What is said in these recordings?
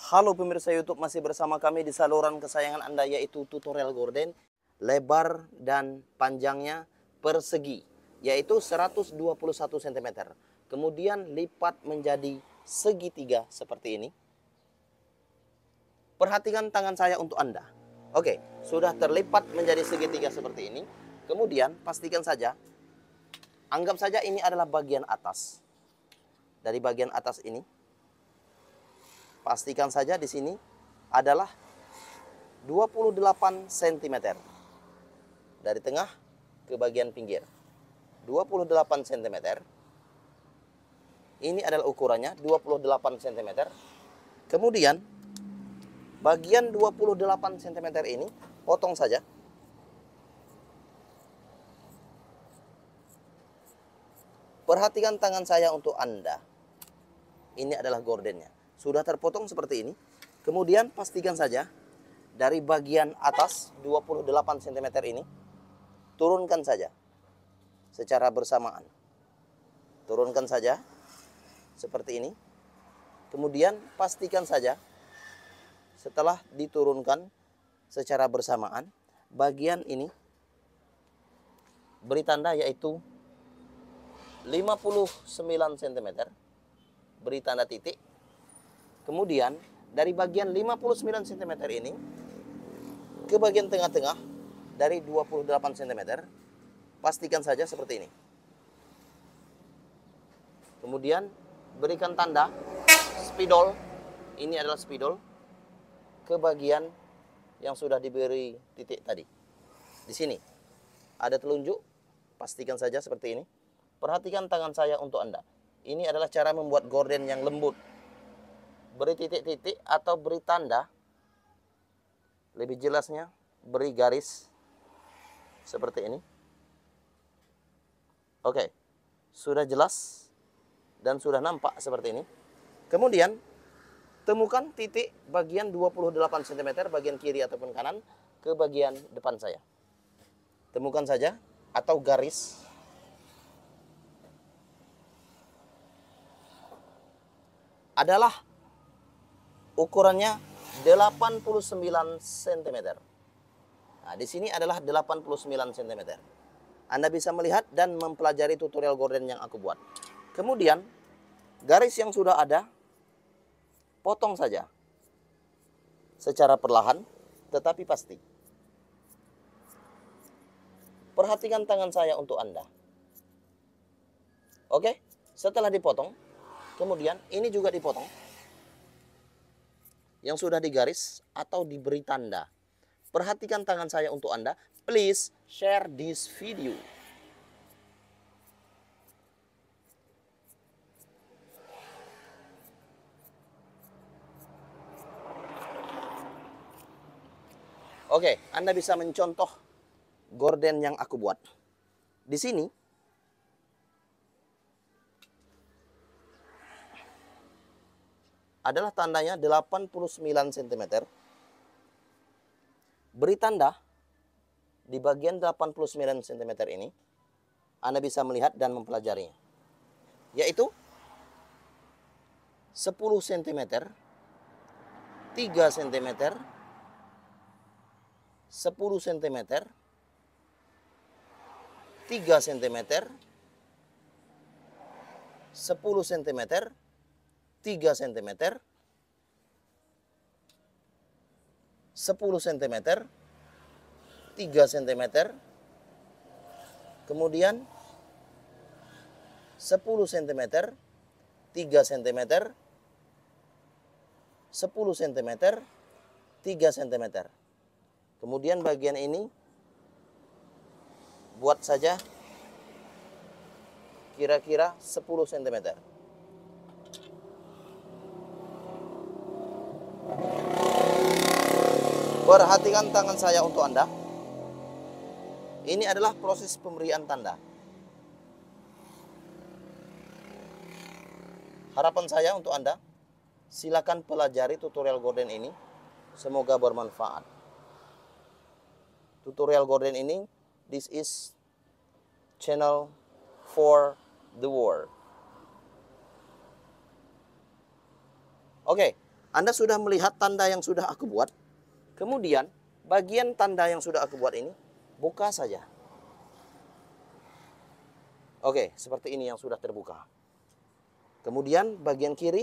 Halo pemirsa YouTube, masih bersama kami di saluran kesayangan Anda, yaitu tutorial gorden. Lebar dan panjangnya persegi, yaitu 121 cm. Kemudian lipat menjadi segitiga seperti ini. Perhatikan tangan saya untuk Anda. Oke, sudah terlipat menjadi segitiga seperti ini. Kemudian pastikan saja, anggap saja ini adalah bagian atas. Dari bagian atas ini, pastikan saja di sini adalah 28 cm. Dari tengah ke bagian pinggir. 28 cm. Ini adalah ukurannya 28 cm. Kemudian bagian 28 cm ini potong saja. Perhatikan tangan saya untuk Anda. Ini adalah gordennya. Sudah terpotong seperti ini. Kemudian pastikan saja dari bagian atas 28 cm ini turunkan saja secara bersamaan. Turunkan saja seperti ini. Kemudian pastikan saja setelah diturunkan secara bersamaan, bagian ini beri tanda yaitu 59 cm. Beri tanda titik. Kemudian dari bagian 59 cm ini ke bagian tengah-tengah dari 28 cm, pastikan saja seperti ini. Kemudian berikan tanda spidol, ini adalah spidol, ke bagian yang sudah diberi titik tadi. Di sini ada telunjuk, pastikan saja seperti ini. Perhatikan tangan saya untuk Anda. Ini adalah cara membuat gorden yang lembut. Beri titik-titik atau beri tanda. Lebih jelasnya, beri garis seperti ini. Oke, sudah jelas dan sudah nampak seperti ini. Kemudian temukan titik bagian 28 cm bagian kiri ataupun kanan ke bagian depan saya. Temukan saja atau garis. Adalah ukurannya 89 cm. Nah, di sini adalah 89 cm. Anda bisa melihat dan mempelajari tutorial gorden yang aku buat. Kemudian, garis yang sudah ada, potong saja. Secara perlahan, tetapi pasti. Perhatikan tangan saya untuk Anda. Oke, setelah dipotong, kemudian ini juga dipotong. Yang sudah digaris atau diberi tanda. Perhatikan tangan saya untuk Anda. Please share this video. Oke, Anda bisa mencontoh gorden yang aku buat. Di sini adalah tandanya 89 cm. Beri tanda di bagian 89 cm ini. Anda bisa melihat dan mempelajarinya. Yaitu 10 cm, 3 cm, 10 cm, 3 cm, 10 cm, 3 cm, 10 cm, 3 cm, kemudian 10 cm, 3 cm, 10 cm, 3 cm. Kemudian bagian ini buat saja kira-kira 10 cm. Perhatikan tangan saya untuk Anda. Ini adalah proses pemberian tanda. Harapan saya untuk Anda, silakan pelajari tutorial gorden ini. Semoga bermanfaat. Tutorial gorden ini, this is channel for the world. Oke, Anda sudah melihat tanda yang sudah aku buat. Kemudian bagian tanda yang sudah aku buat ini buka saja. Oke, seperti ini yang sudah terbuka. Kemudian bagian kiri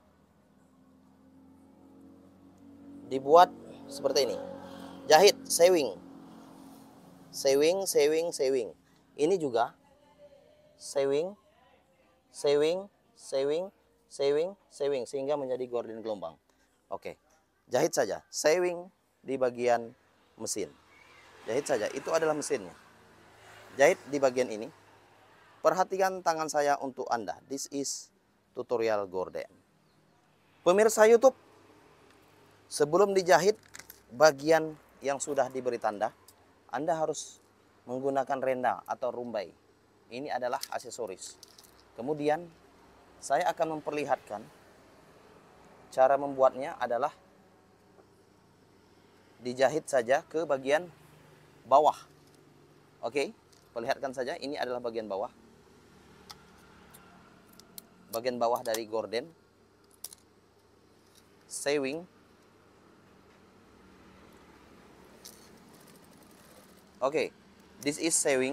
dibuat seperti ini. Jahit, sewing. Sewing, sewing, sewing. Ini juga sewing, sewing, sewing, sewing, sewing sehingga menjadi gorden gelombang. Oke. Jahit saja, sewing di bagian mesin. Jahit saja, itu adalah mesinnya. Jahit di bagian ini. Perhatikan tangan saya untuk Anda. This is tutorial gorden. Pemirsa YouTube, sebelum dijahit bagian yang sudah diberi tanda, Anda harus menggunakan renda atau rumbai. Ini adalah aksesoris. Kemudian saya akan memperlihatkan cara membuatnya adalah dijahit saja ke bagian bawah. Oke, perlihatkan saja, ini adalah bagian bawah. Bagian bawah dari gorden. Sewing. Oke, this is sewing.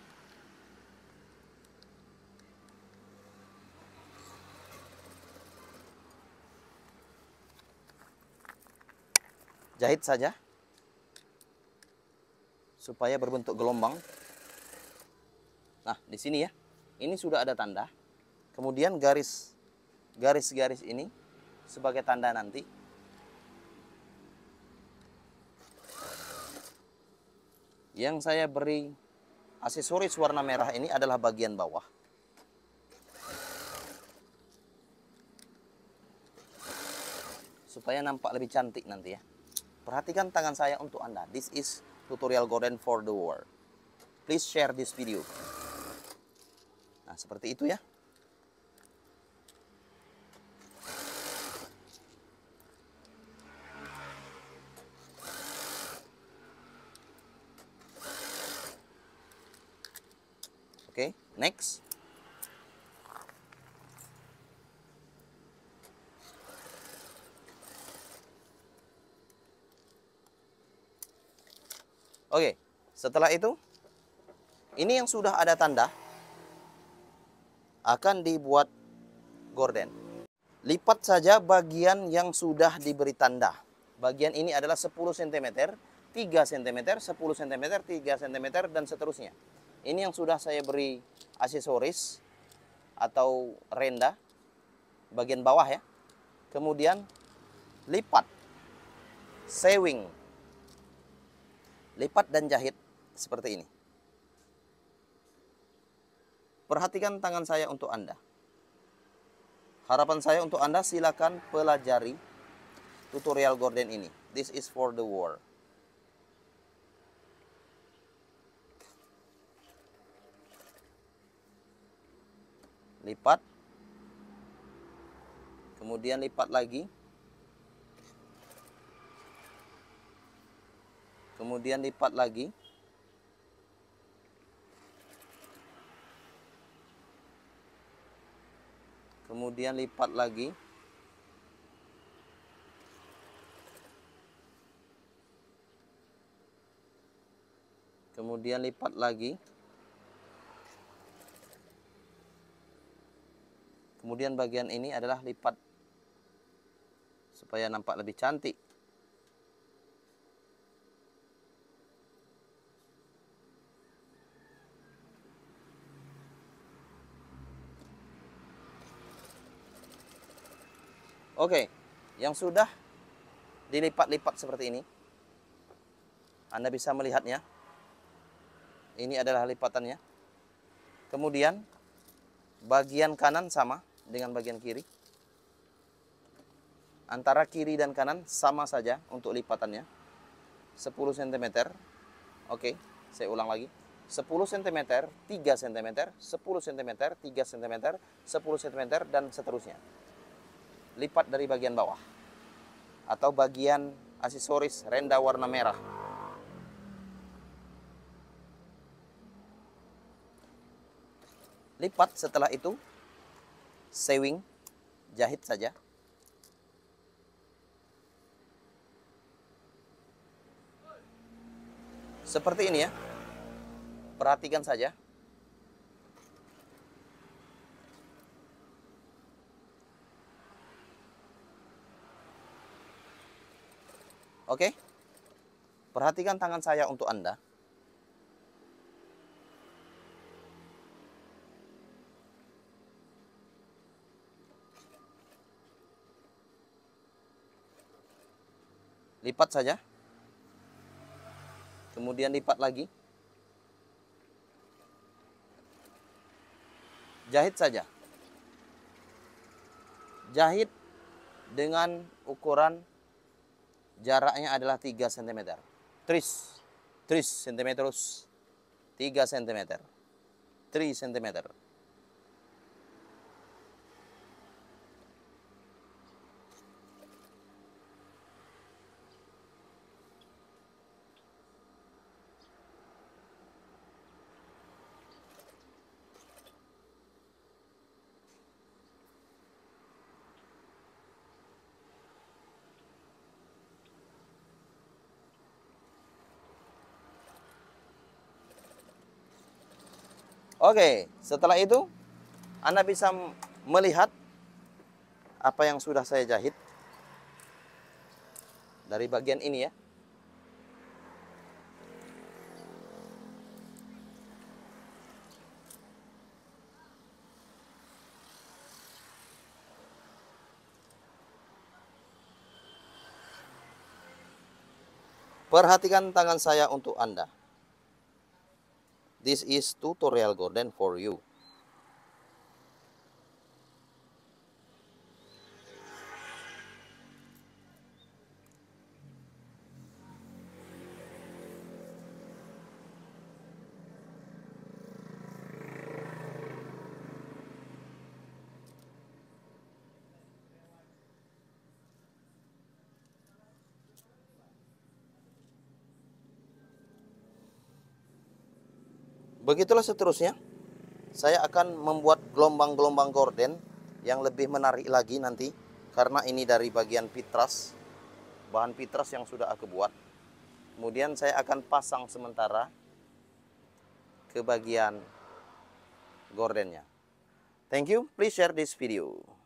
Jahit saja supaya berbentuk gelombang. Nah, di sini ya. Ini sudah ada tanda. Kemudian garis-garis ini sebagai tanda nanti. Yang saya beri aksesoris warna merah ini adalah bagian bawah. Supaya nampak lebih cantik nanti ya. Perhatikan tangan saya untuk Anda. This is tutorial gorden for the world. Please share this video. Nah, seperti itu ya. Oke, next. Oke, setelah itu, ini yang sudah ada tanda akan dibuat gorden. Lipat saja bagian yang sudah diberi tanda. Bagian ini adalah 10 cm, 3 cm, 10 cm, 3 cm, dan seterusnya. Ini yang sudah saya beri aksesoris atau renda bagian bawah ya. Kemudian lipat, sewing, lipat dan jahit seperti ini. Perhatikan tangan saya untuk Anda. Harapan saya untuk Anda, silakan pelajari tutorial gorden ini. This is for the world. Lipat, kemudian lipat lagi, kemudian lipat lagi, kemudian lipat lagi, kemudian lipat lagi, kemudian bagian ini adalah lipat supaya nampak lebih cantik. Oke, yang sudah dilipat-lipat seperti ini, Anda bisa melihatnya. Ini adalah lipatannya. Kemudian bagian kanan sama dengan bagian kiri. Antara kiri dan kanan sama saja untuk lipatannya. 10 cm. Oke, saya ulang lagi. 10 cm, 3 cm, 10 cm, 3 cm, 10 cm, dan seterusnya. Lipat dari bagian bawah atau bagian aksesoris renda warna merah. Lipat, setelah itu sewing, jahit saja. Seperti ini ya. Perhatikan saja. Oke. Perhatikan tangan saya untuk Anda. Lipat saja. Kemudian lipat lagi. Jahit saja. Jahit dengan ukuran jaraknya adalah 3 cm. 3 cm. 3 cm. 3 cm. Oke, setelah itu Anda bisa melihat apa yang sudah saya jahit dari bagian ini ya. Perhatikan tangan saya untuk Anda. This is tutorial gorden for you. Begitulah seterusnya. Saya akan membuat gelombang-gelombang gorden yang lebih menarik lagi nanti. Karena ini dari bagian pitras. Bahan pitras yang sudah aku buat. Kemudian saya akan pasang sementara ke bagian gordennya. Thank you. Please share this video.